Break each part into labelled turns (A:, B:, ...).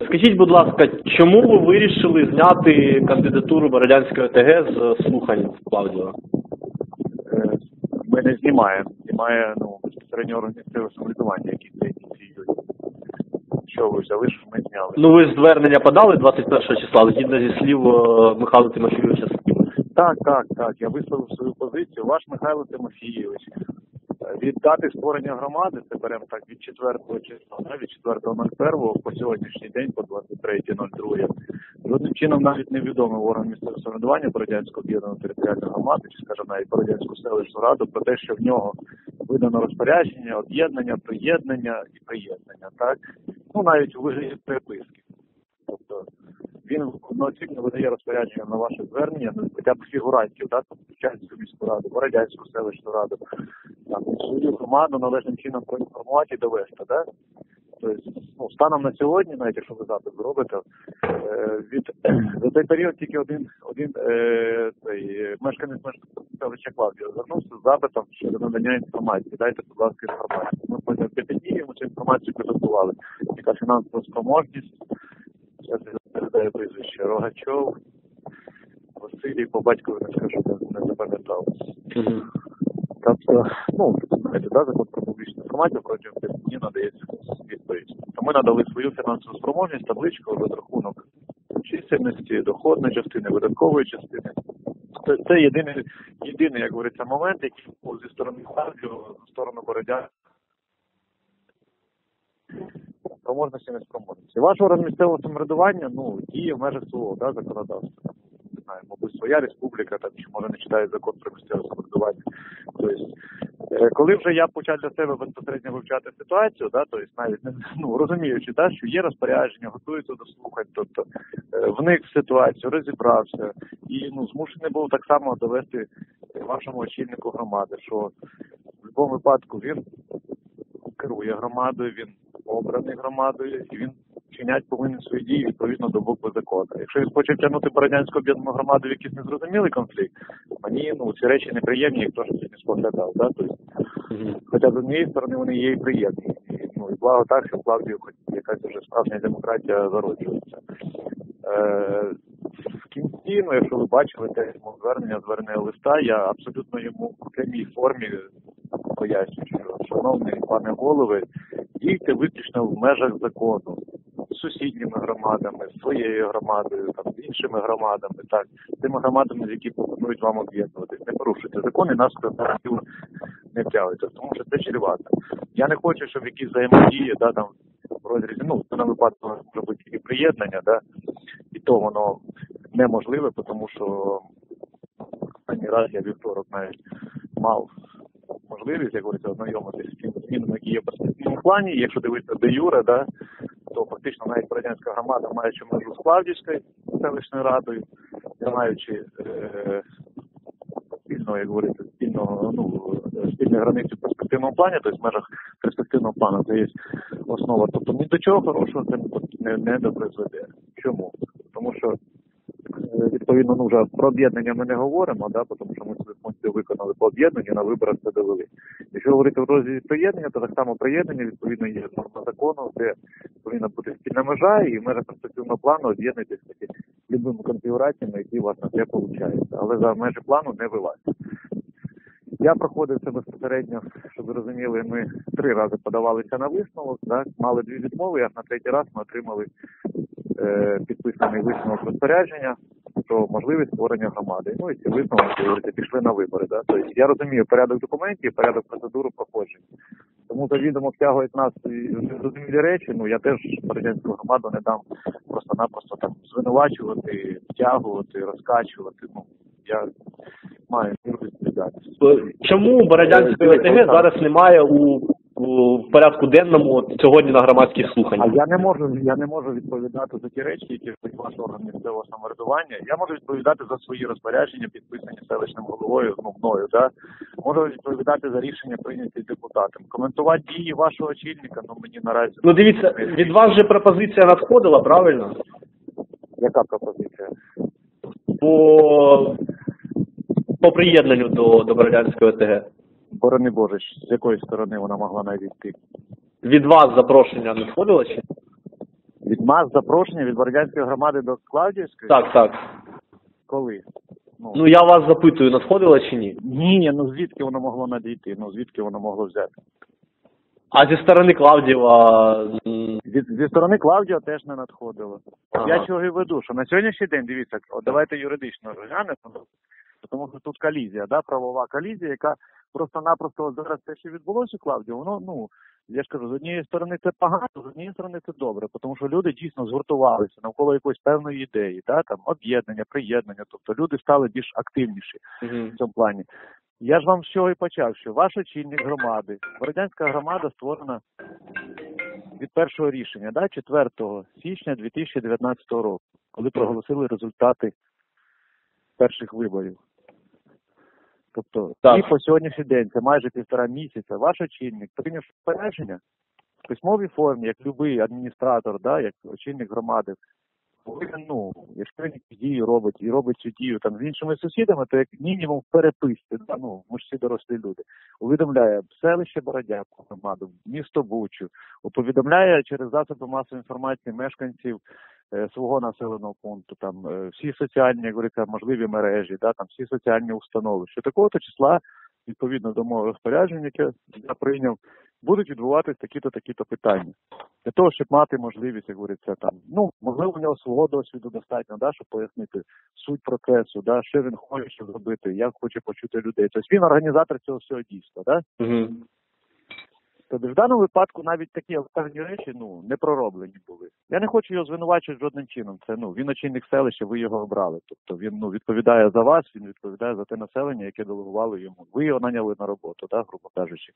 A: Скажіть, будь ласка, чому ви вирішили зняти кандидатуру Бородянської ОТГ з слухань Клавдіва?
B: Ми не знімаємо. Знімає безпосередньо орган місцевого самоврядування, який це ініціює. Що ви взяли, що ми зняли?
A: Ну, ви звернення подали 21 числа, згідно зі слів Михайла Тимофійовича.
B: Так. Я висловив свою позицію. Ваш Михайло Тимофійович від дати створення громади, це беремо так від 4 числа, від 4.01 по сьогоднішній день, по 23.02, жодним чином навіть невідомий орган місцевого самоврядування Бородянської об'єднаної територіальної громади, чи, скажімо, навіть Бородянську селищну раду, про те, що в нього видано розпорядження, об'єднання, приєднання і приєднання, так? Ну, навіть у вигляді переписки. Тобто він одноцінно видає розпорядження на ваше звернення, хоча б фігурантів, так, Чайську міську раду, Бородянську селищну раду, там, свою громаду належним чином проінформувати і довести, так? Тобто, станом на сьогодні, навіть якщо ви запит зробите, за той період тільки один мешканець селища Клавдіва звернувся з запитом щодо надання інформації. Дайте, будь ласка, інформацію. Ми потім 5 днів йому цю інформацію підготували. Яка фінансова спроможність, зараз я передаю прізвище, Рогачов, Василій, по батькові не скажу, не запам'ятав. Тобто, знаєте, закон про публічну інформацію протягом 5 днів надається відповідь. То ми надали свою фінансову спроможність, табличку, розрахунок чисельності, доходної частини, видаткової частини. Це єдиний, як говориться, момент, який був зі сторони Клавдіва, зі сторони Бородянки. Спроможності, неспроможності. Ваш орган місцевого самоврядування, діє в межах свого законодавства. Не знаю, мабуть, своя республіка, там, чи може не читає закон про місцеве самоврядування. Тобто, коли вже я почав для себе безпосередньо вивчати ситуацію, тобто, навіть розуміючи, що є розпорядження, готуються до слухань, тобто вник в ситуацію, розібрався і змушений був так само довести вашому очільнику громади, що в будь-якому випадку він керує громадою, він обраний громадою, і він вчинять повинен свої дії відповідно до букви закону. Якщо він хоче тягнути Бородянську об'єднану громаду в якийсь незрозумілий конфлікт, мені ці речі неприємні, як то, що сьогодні споглядав. Тобто, хоча з однієї сторони вони є і приємні. І благо так, що в Клавдію хоч якась вже справжня демократія зароджується. В кінці, якщо ви бачили те звернення листа, я абсолютно йому в прямій формі пояснюю, що, шановний пане голови, дійте виключно в межах закону, з сусідніми громадами, з своєю громадою, з іншими громадами, тими громадами, з які пропонують вам об'єднуватись. Не порушуйте закон і нас не втягуйте, тому що це чревато. Я не хочу, щоб якісь взаємодії, в розрізі, на випадку зробити тільки приєднання, і то воно неможливе, тому що останній раз я вівторок навіть мав можливість, як говориться, ознайомитися з тими змінами, які є в перспективному плані. І якщо дивитися де юре, то фактично навіть Бородянська громада, маючи межу з Клавдівською селищною радою, не маючи спільного, як говориться, спільної границі в перспективному плані, тобто в межах перспективного плану, це є основа. Тобто ні до чого хорошого це не допризведе. Чому? Тому що відповідно, вже про об'єднання ми не говоримо, тому що ми свої функції виконали по об'єднанню, на виборах це довели. Якщо говорити в розрізі приєднання, то так само приєднання, відповідно, є норма закону, де повинна бути спільна межа, і в межах перспективного плану об'єднуйтесь любими конфігураціями, які у вас на це виходить. Але за межі плану не вилазить. Я проходив це безпосередньо, щоб ви розуміли, ми 3 рази подавалися на висновок, мали 2 відмови, аж на 3-й раз ми отримали підписаний висновок розпорядження про можливість створення громади. І ці висновки пішли на вибори. Тобто я розумію порядок документів, порядок процедури проходження. Тому завідомо втягують нас і незрозумілі речі. Я теж Бородянську громаду не дам просто-напросто звинувачувати, втягувати, розкачувати. Я маю відповідальність.
A: Чому Бородянської ОТГ зараз немає у порядку денному сьогодні на громадських слуханнях?
B: А я не можу відповідати за ті речі, які робить ваш орган місцевого самоврядування. Я можу відповідати за свої розпорядження, підписані селищним головою, мною. Можу відповідати за рішення, прийняті депутатом. Коментувати дії вашого очільника, мені наразі...
A: Дивіться, від вас же пропозиція надходила, правильно?
B: Яка пропозиція?
A: По приєднанню до Бородянської ОТГ.
B: Борони Боже, з якої сторони вона могла навіть йти?
A: Від вас запрошення надходило чи?
B: Від мас запрошення від Бородянської громади до Клавдіївської?
A: Так, так.
B: Коли?
A: Ну, я вас запитую, надходило чи ні?
B: Ні, ну звідки воно могло надійти? Ну звідки воно могло взяти?
A: А зі сторони Клавдієва...
B: Зі сторони Клавдіва теж не надходило.
A: Ага.
B: Я чого і веду, що на сьогоднішній день, дивіться, от давайте юридично розглянемо, тому що тут колізія, да, правова колізія, яка просто-напросто зараз те, що відбулося у Клавдії, воно, ну, я ж кажу, з однієї сторони це погано, з однієї сторони це добре, тому що люди дійсно згуртувалися навколо якоїсь певної ідеї, да, там, об'єднання, приєднання, тобто люди стали більш активніші в цьому плані. Я ж вам з чого і почав, що ваш очільник громади, Бородянська громада створена від першого рішення, да, 4 січня 2019 року, коли проголосили результати перших виборів. Тобто, і по сьогоднішній день, це майже 1,5 місяця, ваш очільник прийняв розпорядження в письмовій формі, як будь-який адміністратор, да, як очільник громади, повинен, ну, якщо він дію робить і робить цю дію там з іншими сусідами, то як мінімум в переписці, да, ну, ми ж всі дорослі люди, увідомляє селище Бородянську громаду, місто Бучу, повідомляє через засоби масової інформації мешканців свого населеного пункту, там всі соціальні, як говориться, можливі мережі, да, там всі соціальні установи, що такого-то числа, відповідно до мого розпорядження, яке я прийняв, будуть відбуватись такі-то питання. Для того, щоб мати можливість, як говориться, там, ну, можливо, у нього свого досвіду достатньо, да, щоб пояснити суть процесу, да, що він хоче зробити, як хоче почути людей. Тобто він організатор цього всього дійства, да? Тобто в даному випадку навіть такі елементарні речі, ну, не пророблені були. Я не хочу його звинувачувати жодним чином. Це, ну, він очільник селища, ви його обрали. Тобто він, ну, відповідає за вас, він відповідає за те населення, яке делегувало йому. Ви його наняли на роботу, да, грубо кажучи.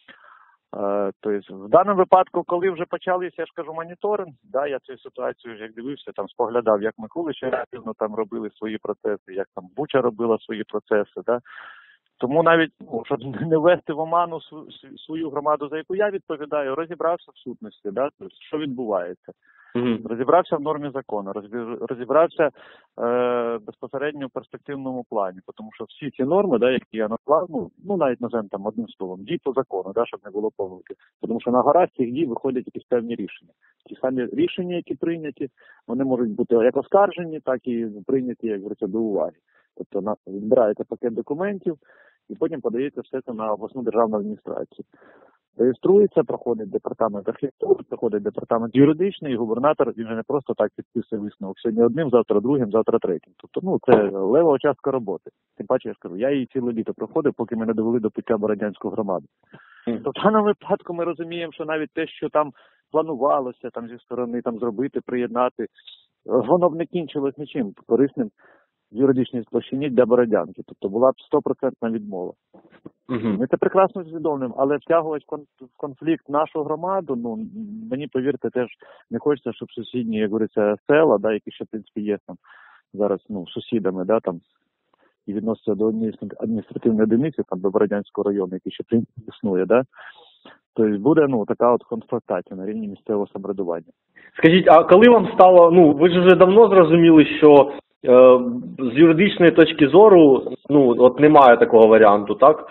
B: Тобто, в даному випадку, коли вже почалися, я ж кажу, моніторинг, да, я цю ситуацію, як дивився, там споглядав, як Микулича активно там робили свої процеси, як там Буча робила свої процеси, да. Тому навіть, ну, щоб не ввести в оману свою громаду, за яку я відповідаю, розібрався в сутності, да, тобто, що відбувається. Розібрався в нормі закону, розібрався безпосередньо в перспективному плані, тому що всі ці норми, да, які я назвав, ну навіть називаємо там одним словом, дій по закону, да, щоб не було помилки. Тому що на гора цих дій виходять якісь певні рішення. Ті самі рішення, які прийняті, вони можуть бути як оскаржені, так і прийняті, як говориться, до уваги. Тобто збирається пакет документів і потім подається все це на обласну державну адміністрацію. Реєструється, проходить департамент архітектури, проходить департамент юридичний, і губернатор, він же не просто так підписує висновок. Сьогодні одним, завтра другим, завтра третім. Тобто, ну, це левова частка роботи. Тим паче, я скажу, я її ціле літо проходив, поки ми не довели до пуття Бородянську громаду. Тобто, в даному випадку ми розуміємо, що навіть те, що там планувалося там зі сторони там зробити, приєднати, воно б не кінчилось нічим корисним в юридичній площині для Бородянки. Тобто була б 100% відмова. Ми це прекрасно усвідомлюємо, але втягувати в конфлікт нашу громаду, ну, мені, повірте, теж не хочеться, щоб сусідні, як говориться, села, да, які ще, в принципі, є там зараз, ну, сусідами, да, там, і відносяться до однієї адміністративної одиниці, там, до Бородянського району, який ще, в принципі, існує, да. Тобто буде, ну, така от конфронтація на рівні місцевого самоврядування.
A: Скажіть, а коли вам стало, ну, ви ж вже давно зрозуміли, що з юридичної точки зору, ну, от немає такого варіанту, так?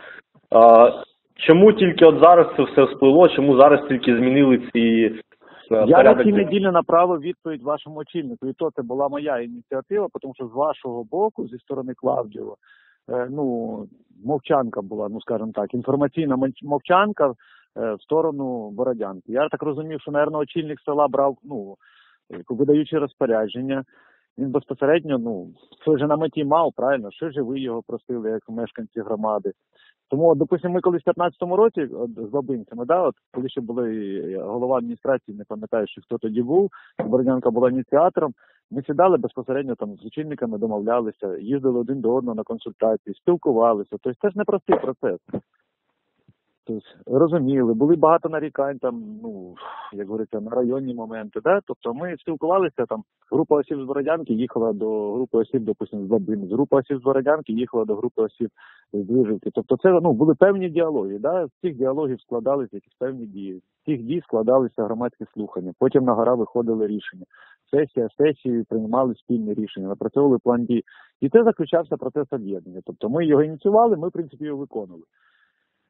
A: Чому тільки от зараз це все всплило, чому зараз тільки змінили ці порядок?
B: Я на цій неділі направив відповідь вашому очільнику, і то це була моя ініціатива, тому що з вашого боку, зі сторони Клавдієва, ну, мовчанка була, ну, скажімо так, інформаційна мовчанка в сторону Бородянки. Я так розумів, що, мабуть, очільник села брав, ну, видаючи розпорядження, він безпосередньо, ну, це вже на меті мав, правильно, що ж ви його просили, як мешканці громади. Тому, допустимо, ми колись в 15-му році з бабинцями, да, от коли ще були голова адміністрації, не пам'ятаю, що хто тоді був, Бородянка була ініціатором, ми сідали безпосередньо там з очільниками, домовлялися, їздили один до одного на консультації, спілкувалися. Тобто це ж непростий процес. Тобто, розуміли, були багато нарікань там, ну, як говориться, на районні моменти, да? Тобто ми спілкувалися, там, група осіб з Бородянки їхала до групи осіб, допустимо, з Бабини, група осіб з Бородянки їхала до групи осіб з Движівки. Тобто це, ну, були певні діалоги, да? З цих діалогів складалися якісь певні дії, з цих дій складалися громадські слухання, потім на гора виходили рішення, сесії приймали спільні рішення, напрацьовували план дій. І це заключався процес об'єднання. Тобто ми його ініціювали, ми, в принципі, його виконували.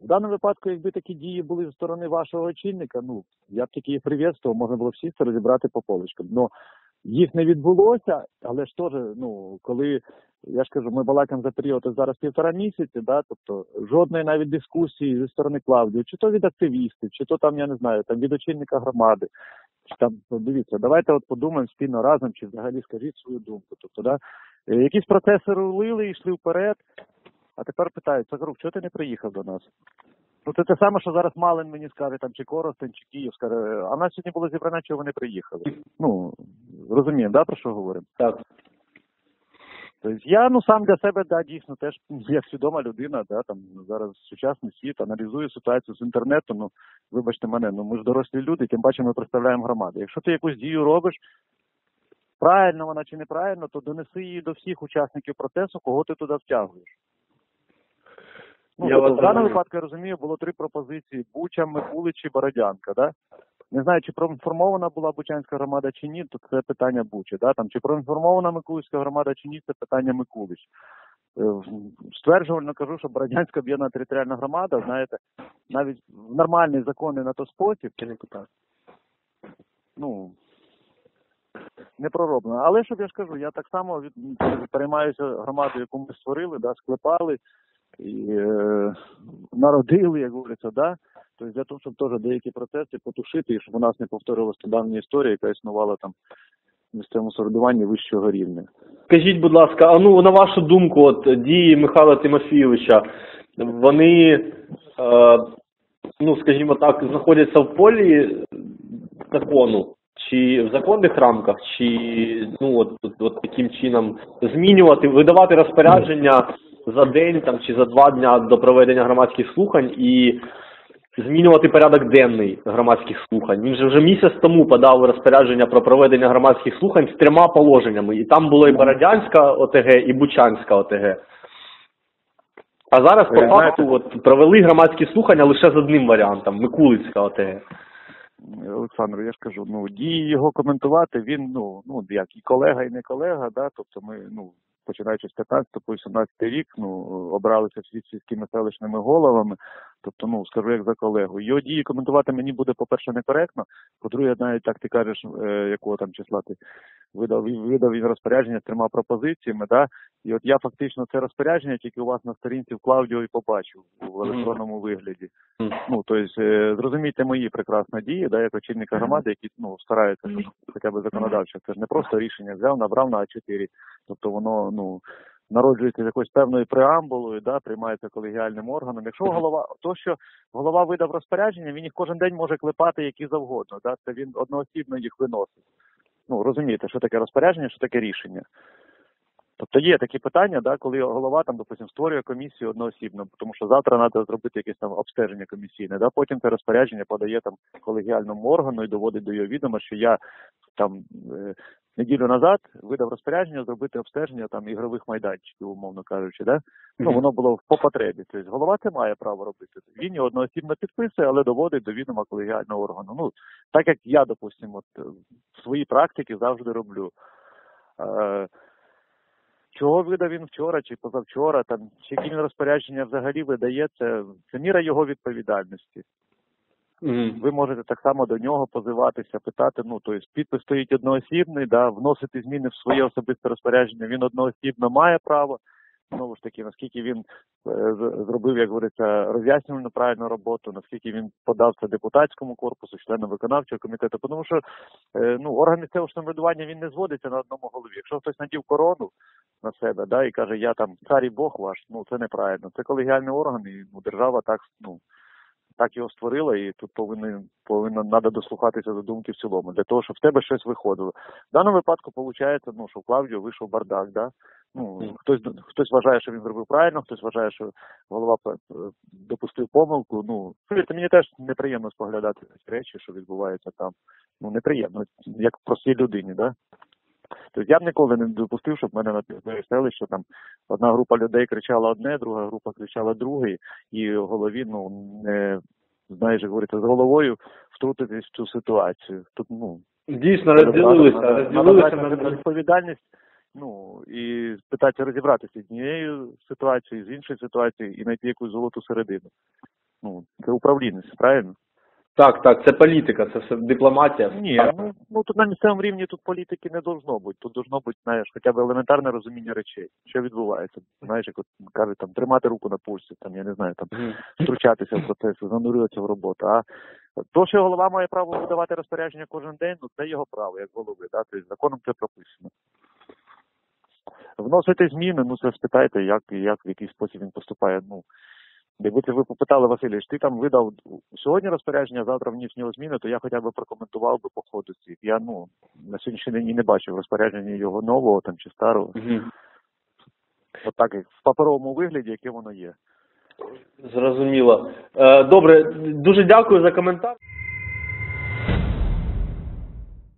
B: В даному випадку, якби такі дії були зі сторони вашого очільника, ну, я б таки їх привітствував, можна було всі це розібрати по полочкам. Но їх не відбулося, але ж теж, ну, коли, я ж кажу, ми балакаємо за період зараз 1,5 місяці, да, тобто жодної навіть дискусії зі сторони Клавдії, чи то від активістів, чи то там, я не знаю, там від очільника громади, чи там, дивіться, давайте от подумаємо спільно разом, чи взагалі скажіть свою думку. Тобто, да, якісь процеси рулили, йшли вперед, а тепер питають: Сахарук, чого ти не приїхав до нас? Ну, це те саме, що зараз Малин мені скаже, там, чи Коростень, чи Київ скаже, а в нас сьогодні було зібране, чого вони приїхали. Ну, розуміємо, да, про що говоримо?
A: Так.
B: Тобто я, ну, сам для себе, да, дійсно, теж, як свідома людина, да, там, зараз сучасний світ, аналізую ситуацію з інтернету, ну, вибачте мене, ну, ми ж дорослі люди, тим паче ми представляємо громаду. Якщо ти якусь дію робиш, правильно вона чи неправильно, то донеси її до всіх учасників процесу, кого ти туди втягуєш. Ну, в даному випадку, я розумію, було 3 пропозиції: Буча, Микулич і Бородянка, да? Не знаю, чи проінформована була Бучанська громада чи ні, то це питання Бучі, да? Там, чи проінформована Микулицька громада чи ні, це питання Микулич. Стверджувально кажу, що Бородянська об'єднана територіальна громада, знаєте, навіть в нормальний законний на то спосіб, ну, не пророблено. Але, щоб я ж кажу, я так само переймаюся громадою, яку ми створили, да, склепали, і народили, як говориться, да? Тобто для того, щоб теж деякі процеси потушити, і щоб у нас не повторилася та давня історія, яка існувала там в місцевому самоврядуванні вищого рівня.
A: Скажіть, будь ласка, а ну, на вашу думку, от дії Михайла Тимофійовича, вони, ну, скажімо так, знаходяться в полі закону, чи в законних рамках, чи, ну, от таким чином змінювати, видавати розпорядження за день там, чи за 2 дня до проведення громадських слухань і змінювати порядок денний громадських слухань. Він же вже місяць тому подав розпорядження про проведення громадських слухань з 3 положеннями. І там було і Бородянська ОТГ, і Бучанська ОТГ. А зараз по факту от, провели громадські слухання лише з одним варіантом – Микулицька ОТГ.
B: Олександр, я ж кажу, ну, дії його коментувати, він, ну, як і колега, і не колега, да, тобто ми, ну, починаючи з 15 по 18 рік, ну, обралися всі сільськими селищними головами, тобто, ну, скажу як за колегу. Його дії коментувати мені буде, по-перше, некоректно, по-друге, навіть так ти кажеш, якого там числа ти видав він розпорядження з 3 пропозиціями, да, і от я фактично це розпорядження тільки у вас на сторінці в Клавдіо і побачив в електронному вигляді. Ну, тобто, зрозумійте мої прекрасні дії, да, як очільника громади, які, ну, стараються хоча б законодавчо. Це ж не просто рішення взяв, набрав на А4, тобто воно, ну, народжується з якоюсь певною преамбулою, да, приймається колегіальним органом. Якщо голова видав розпорядження, він їх кожен день може клепати які завгодно, да, це він одноосібно їх виносить. Ну, розумієте, що таке розпорядження, що таке рішення. Тобто є такі питання, да, коли голова там, допустим, створює комісію одноосібно, тому що завтра треба зробити якесь там обстеження комісійне, да, потім це розпорядження подає там колегіальному органу і доводить до його відома, що я там неділю назад видав розпорядження зробити обстеження там ігрових майданчиків, умовно кажучи, да? Ну, воно було по потребі. Тобто голова це має право робити. Він його одноосібно підписує, але доводить до відома колегіального органу. Ну, так як я, допустимо, в своїй практиці завжди роблю. Чого видав він вчора чи позавчора, там, чи які він розпорядження взагалі видає, це міра його відповідальності. Ви можете так само до нього позиватися, питати, ну, тобто підпис стоїть одноосібний, да, вносити зміни в своє особисте розпорядження він одноосібно має право. Знову ж таки, наскільки він зробив, як говориться, роз'яснювальну правильну роботу, наскільки він подав це депутатському корпусу, членам виконавчого комітету. Тому що, ну, орган місцевого самоврядування, він не зводиться на одному голові. Якщо хтось надів корону на себе, да, і каже, я там цар і Бог ваш, ну, це неправильно. Це колегіальний орган, і, ну, держава так, ну, так його створила, і тут треба дослухатися до думки в цілому, для того, щоб в тебе щось виходило. В даному випадку, виходить, ну, що в Клавдіо вийшов бардак, да? Ну, хтось вважає, що він зробив правильно, хтось вважає, що голова допустив помилку. Ну, мені теж неприємно споглядати ці речі, що відбуваються там. Ну, неприємно, як простій людині, да? Тобто я б ніколи не допустив, щоб в мене на селищі там одна група людей кричала одне, друга група кричала друге, і голові, ну, не, знаєш, як говориться, з головою втрутитись в цю ситуацію. Тут, ну,
A: дійсно розділилися
B: на відповідальність, ну, і питатися розібратися з однією ситуацією, з іншою ситуацією і знайти якусь золоту середину. Ну, це управлінець, правильно?
A: Так, це політика, це все дипломатія.
B: Ні, ну тут на місцевому рівні тут політики не должно бути. Тут должно бути, знаєш, хоча б елементарне розуміння речей, що відбувається. Знаєш, як от кажуть, там тримати руку на пульсі, там я не знаю, там втручатися в процес, занурюватися в роботу. А то, що голова має право видавати розпорядження кожен день, ну це його право, як голови, да? Тобто законом це прописано. Вносити зміни, ну це спитайте, як в який спосіб він поступає. Ну, якби ви попитали, Васильович, ти там видав сьогодні розпорядження, завтра вніс в нього зміни, то я хоча б прокоментував би по ходу цих. Я, на сьогоднішній день і не бачив розпорядження його нового там чи старого. От так, як в паперовому вигляді, яке воно є.
A: Зрозуміло. Добре, дуже дякую за коментар.